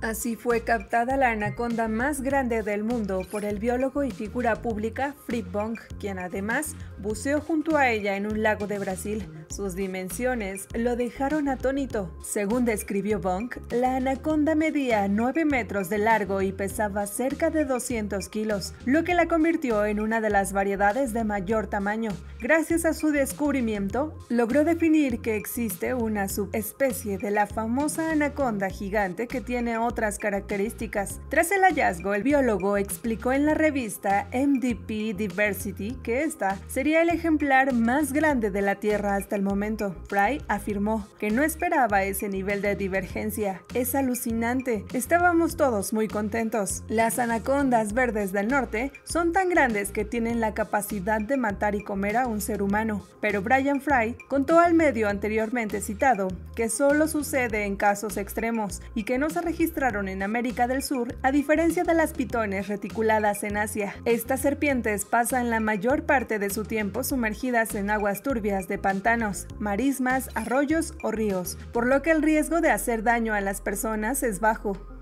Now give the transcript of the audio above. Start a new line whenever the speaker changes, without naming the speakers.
Así fue captada la anaconda más grande del mundo por el biólogo y figura pública Fripp Bong, quien además buceó junto a ella en un lago de Brasil. Sus dimensiones lo dejaron atónito. Según describió Bong, la anaconda medía 9 metros de largo y pesaba cerca de 200 kilos, lo que la convirtió en una de las variedades de mayor tamaño. Gracias a su descubrimiento, logró definir que existe una subespecie de la famosa anaconda gigante que tiene otras características. Tras el hallazgo, el biólogo explicó en la revista MDP Diversity que esta sería el ejemplar más grande de la Tierra hasta el momento. Fry afirmó que no esperaba ese nivel de divergencia. Es alucinante. Estábamos todos muy contentos. Las anacondas verdes del norte son tan grandes que tienen la capacidad de matar y comer a un ser humano. Pero Brian Fry contó al medio anteriormente citado que solo sucede en casos extremos y que no se registraron en América del Sur, a diferencia de las pitones reticuladas en Asia. Estas serpientes pasan la mayor parte de su tiempo sumergidas en aguas turbias de pantanos, marismas, arroyos o ríos, por lo que el riesgo de hacer daño a las personas es bajo.